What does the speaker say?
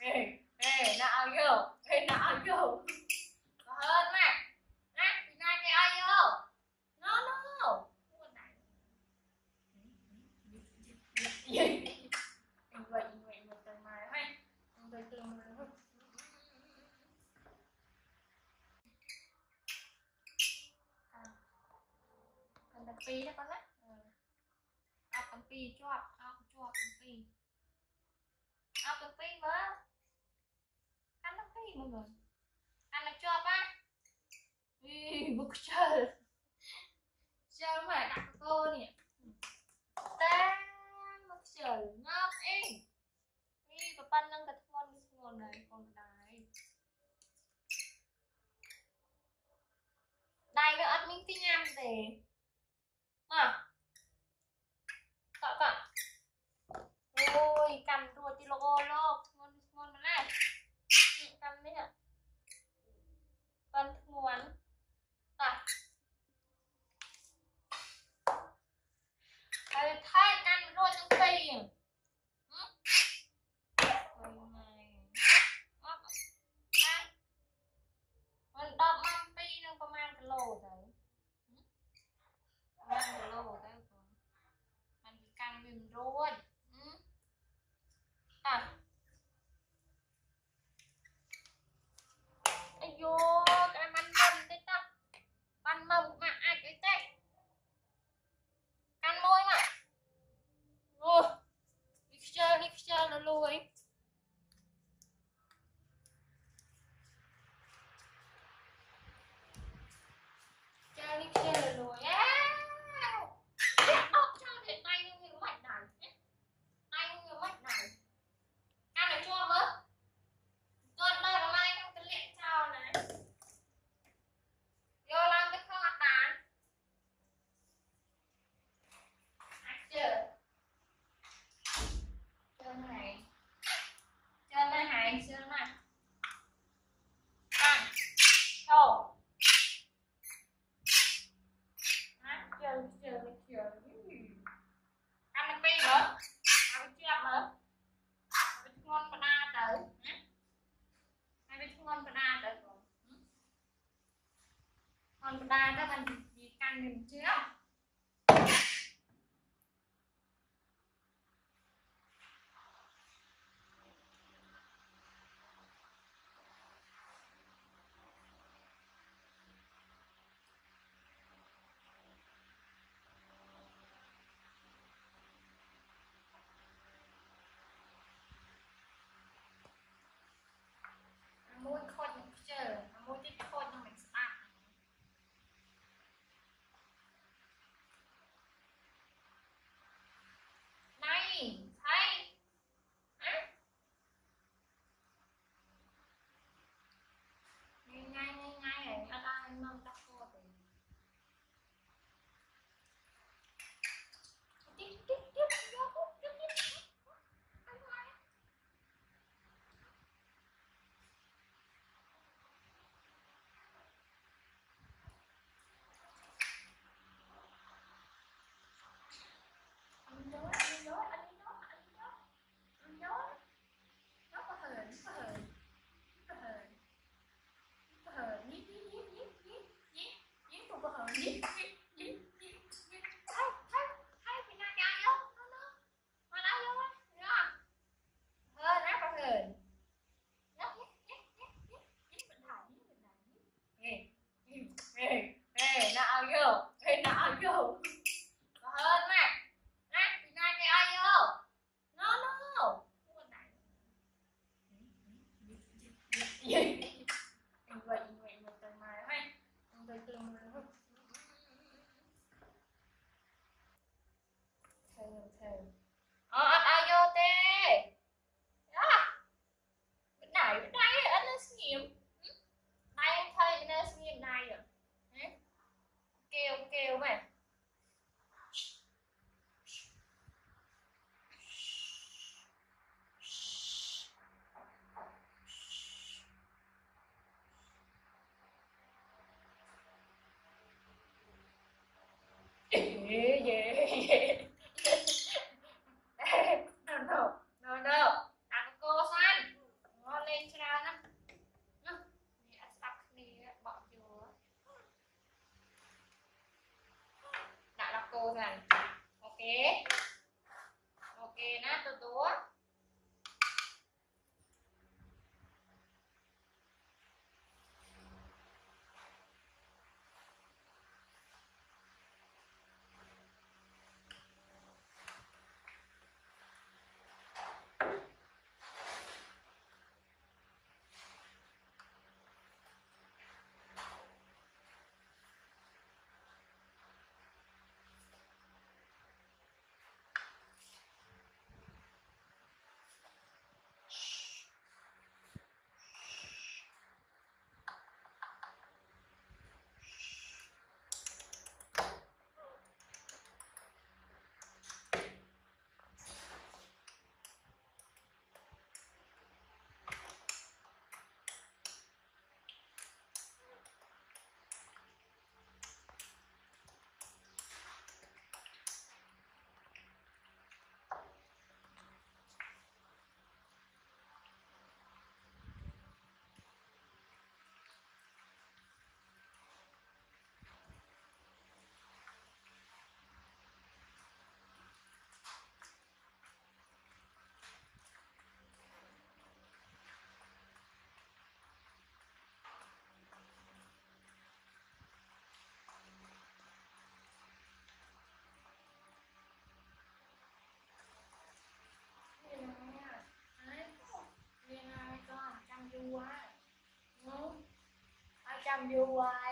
ê nào vô có hơn này nè thì nay cái ai vô no vậy từ mai hay từ mai cần tập pi đó con á ao tập pi cho tập pi ao tập pi mà ăn tập pi mọi người ăn là cho ba bức chơi mà đặt cô nè ta bức chơi ngọc em và pan năng thật ngon này còn đây nó ăn miếng tí nhăm để à tạ ôi cầm ruột thì logo luôn ngon mà này cầm đấy hả con ngon à thay cầm ruột trong câyมันดอกมันปีนึงประมาณกิโลเลยประมาณกิโลได้ก่อนมันมีการยืนร้วนอ่ะไอ้โยการมันได้ตักมันมมาไอ้เจ๊กันมวยมาโอ้ลิฟเชอร์แล้วรวยลิเกเลยốc cho thì tay như mạch này ăn được chưa mớ tuần đây là mai trong cái lẹ trao này vô làm cái kho tán chưa này chưa này ăn thô ăn được pi nữa ăn chưa nữa ngon mà đa tới ăn biết ngon mà đa tới ngon mà đa đó là gì căn mình chưa môi khôn chờ môi tích khôn cho mình sạch Tourtour. Chăm vui